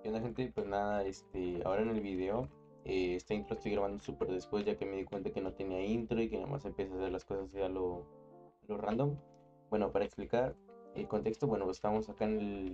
¿Qué onda, gente? Pues nada, ahora en el video, esta intro estoy grabando súper después, ya que me di cuenta que no tenía intro y que nada más empecé a hacer las cosas así a lo random. Bueno, para explicar el contexto, bueno, pues estamos acá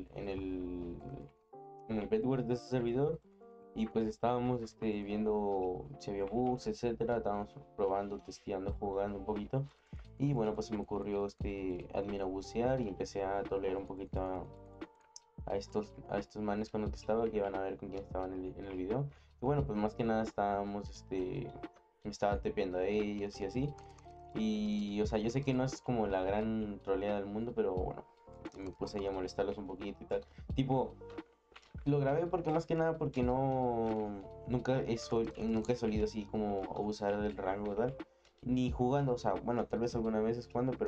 en el Bedwars de este servidor y pues estábamos viendo si había bugs, etcétera. Estábamos probando, testeando, jugando un poquito. Y bueno, pues se me ocurrió admin abusear y empecé a tolerar un poquito a estos manes con los que estaba, que iban a ver con quién estaba en el video. Y bueno, pues más que nada me estaba tepeando a ellos y así. Y, o sea, yo sé que no es como la gran troleada del mundo, pero bueno, me puse ahí a molestarlos un poquito y tal. Tipo, lo grabé porque más que nada porque nunca he solido así como abusar del rango, ¿verdad? Ni jugando, o sea, bueno, tal vez alguna vez es cuando,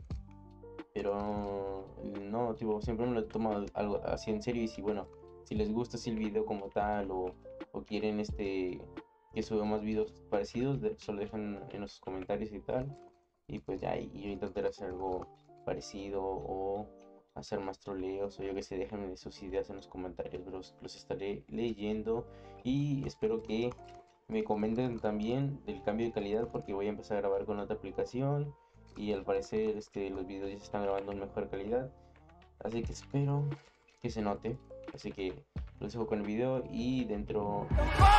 pero no, tipo, siempre me lo tomo algo así en serio. Y si, bueno, si les gusta así el video como tal, o quieren que suba más videos parecidos, solo dejan en los comentarios y tal. Y pues ya, y yo intentaré hacer algo parecido, o hacer más troleos, o yo que sé, déjenme sus ideas en los comentarios, los estaré leyendo. Y espero que me comenten también del cambio de calidad, porque voy a empezar a grabar con otra aplicación y al parecer los videos ya se están grabando en mejor calidad, así que espero que se note. Así que los dejo con el video y dentro...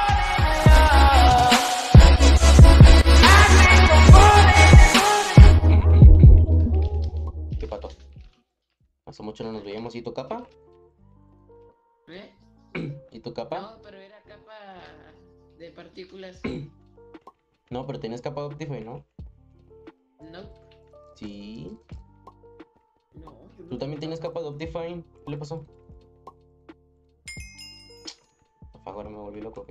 ¿Qué pato? Hace mucho no nos veíamos. ¿Y tu capa? ¿Eh? ¿Y tu capa? No, pero era capa de partículas. No, pero tenías capa de Optifine, ¿no? No, Sí. no, yo ¿Tú no también tengo tienes capa. capa de Optifine? ¿Qué le pasó? Ahora me volví loco, ¿qué?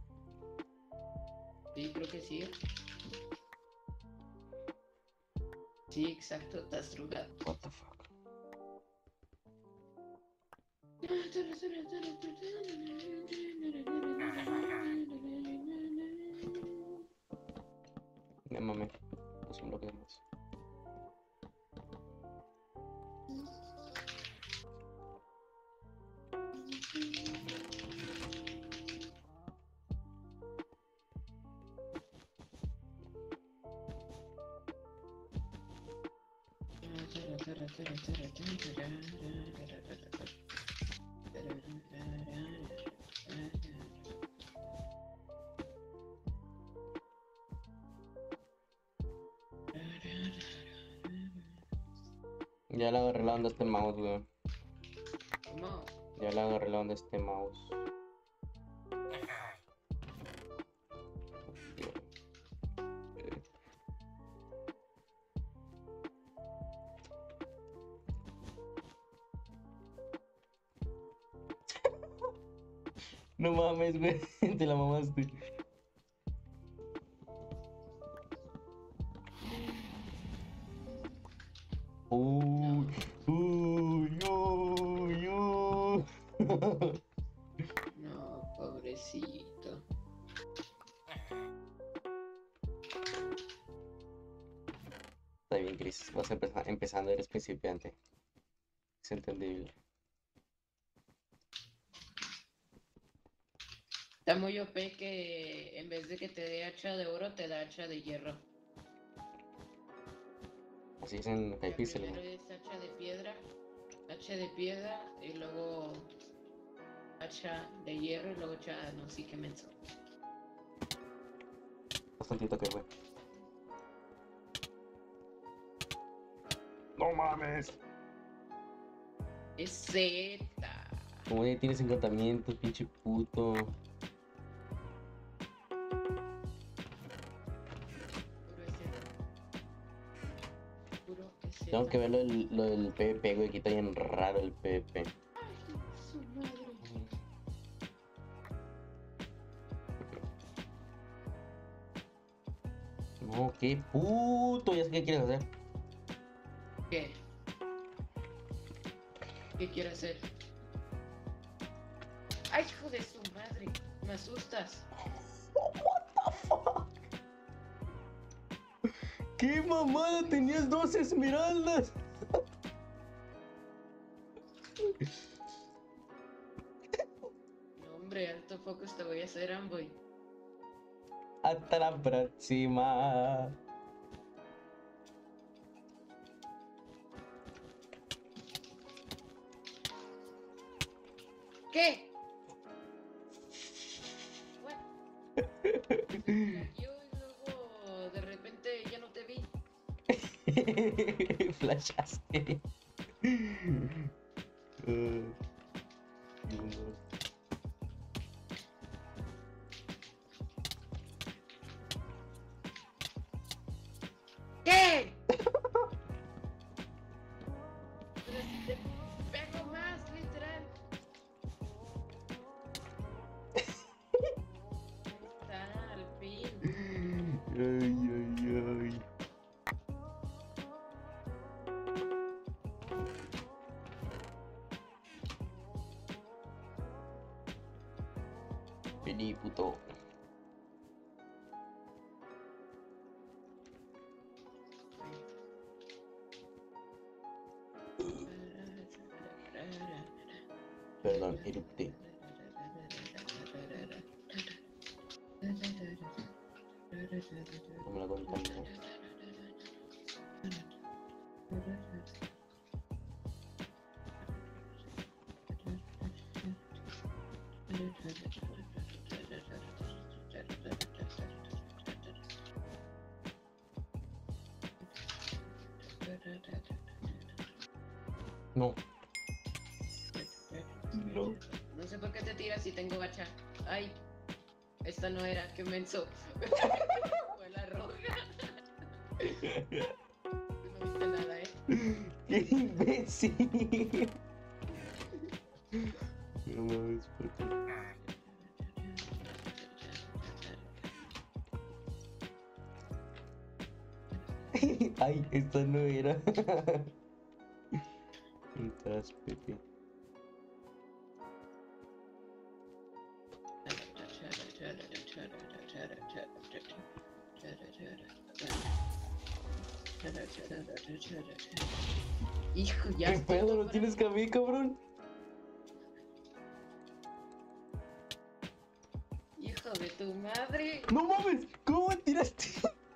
Sí, creo que sí. Sí, exacto, estás drogado. What the fuck. Me mamé. No sé lo que más. Ya le agarré la onda a este mouse, güey. ¿Cómo? Ya le agarré la onda a este mouse. No mames, güey. Te la mamaste. Uy, No, uy, uy, uy. no, pobrecito. Está bien, Chris. Vas empezando, eres principiante. Es entendible. Está muy OP que en vez de que te dé hacha de oro, te da hacha de hierro. Así es en Ya Hypixel, primero güey. es hacha de piedra, y luego hacha de hierro, y luego hacha, no, sí que menso. Bastantito que, güey. No mames. Es Z. Güey, tienes encantamientos, pinche puto. Puro es Z. Tengo que ver lo del PvP, güey, que está bien raro el PvP. Ay, su madre. No, qué puto. Ya sé qué quieres hacer. ¿Qué? ¿Qué quiere hacer? ¡Ay, hijo de su madre! Me asustas. ¿Qué mamada? Tenías 2 esmeraldas. hombre, alto focus, te voy a hacer Amboy. Hasta la próxima. ¿Qué? What? Yo y luego de repente ya no te vi. Flashaste. ¿Qué? Pero si te pego más, literal. Está al fin. Ay, ay, ay. Vení, puto. Perdón, erupté. No me la contaminó. No. No. No sé por qué te tiras si tengo gacha. Ay, esta no era, qué menso. Fue la roja. No viste nada, ¡Qué imbécil! No mames, ¿por qué? Ay, esta no era. Estás, Pepe. Hijo, ya ¿Qué estoy pedo? ¿No loco. tienes que a mí, cabrón? Hijo de tu madre. ¡No mames! ¿Cómo me tiraste?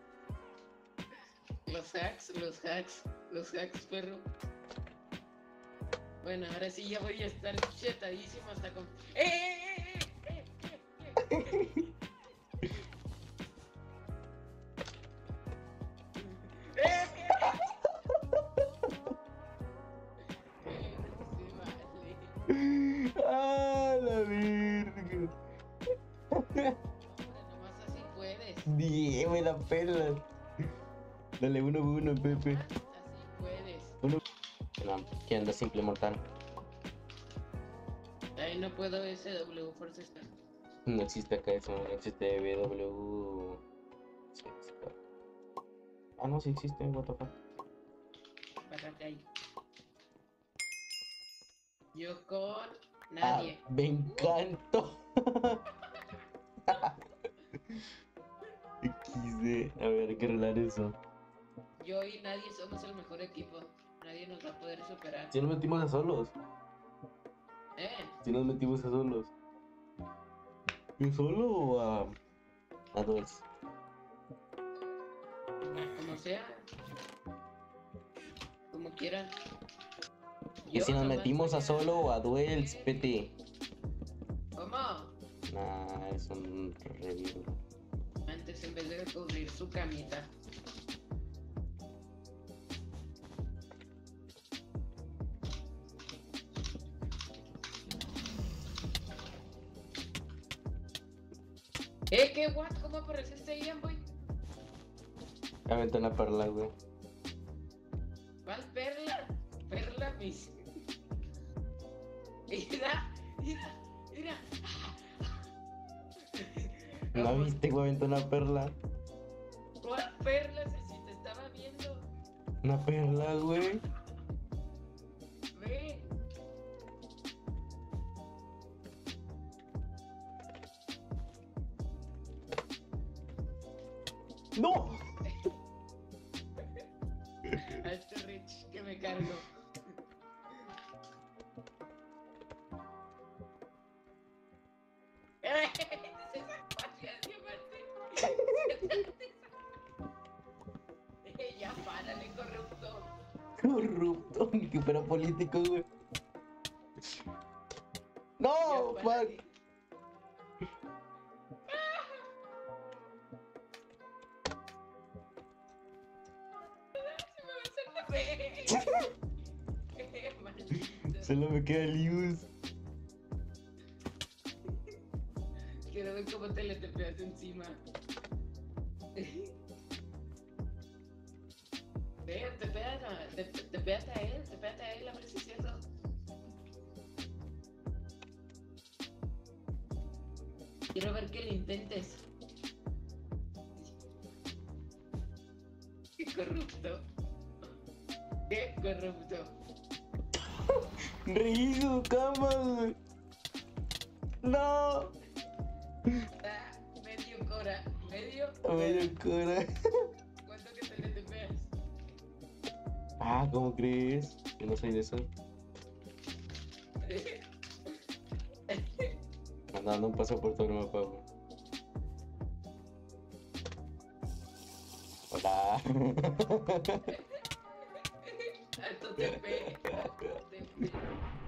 Los hacks, perro. Bueno, ahora sí ya voy a estar chetadísimo hasta con. ¡Ah, la verga! Hombre, nomás así puedes. Bien, me la pelas. Dale, 1-1, Pepe. Así puedes. No, que anda simple mortal. Ay, no puedo SW Force Star. No existe acá eso, no existe BW. Sí, sí. Ah, no, sí existe, what the fuck. Bájate ahí. Yo con nadie. Ah, me encantó. XD. A ver, hay que arreglar eso. Yo y nadie somos el mejor equipo. Nadie nos va a poder superar. Si nos metimos a solos. ¿Eh? Si nos metimos a solos. ¿Yo solo o a dos? Como sea. Como quieran. ¿Y si nos nomás metimos voy a solo o a duels, PT? ¿Cómo? Nah, es un review. Antes en vez de cubrir su camita. ¿Qué? ¿What? ¿Cómo apareciste ahí, Amboy? Aventó una perla, güey. ¿Cuál perla? Perla, mis. Mira, mira, mira. ¿No viste, güey? Aventó una perla. ¿Cuál perla? Si te estaba viendo. Una perla, güey. Ve. ¡No! Alto Rich, que me cargo. Ya párale, corrupto. Corrupto, ni que fuera político, güey. No, Ya fuck. párale. Se me va a hacer de fe. Maldito. Solo me queda Lius. Quiero ver cómo te le tepeas encima. Ve, te pegas a él, a ver si es cierto. Quiero ver que lo intentes. Qué corrupto. Qué corrupto. Reído, cama, güey. No. Ah, medio cora. Medio A ver, cora. cora. ¿Cuánto que te le tepeas? Ah, ¿cómo crees? Yo no soy de eso. Mandando un pasaporte no me pago. Hola. Alto tepe. Alto tepe.